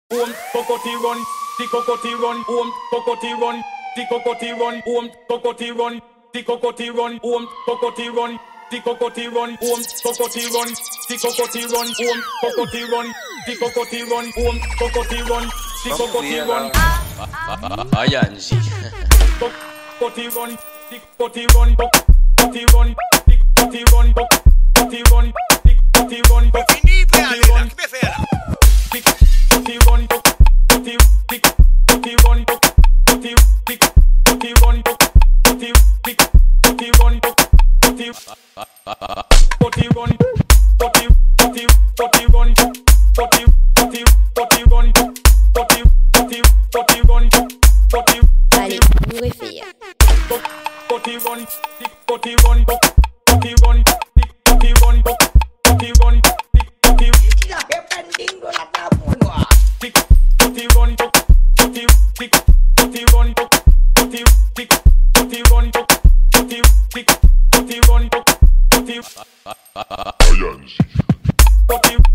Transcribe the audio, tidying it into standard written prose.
Cocotti run, the cocotti run, cocotti run, the cocotti run, cocotti run, the cocotti run, cocotti run, the cocotti run, cocotti run, the cocotti run, cocotti run, the cocotti run, cocotti run, the cocotti run. Ayan si. Cocotti run, the cocotti run, cocotti run, the cocotti run, cocotti run, the cocotti run, Fini prea run, come fai? cocotti run, cocotti run, cocotti run, cocotti run, Allez, bourré fille. Ayan.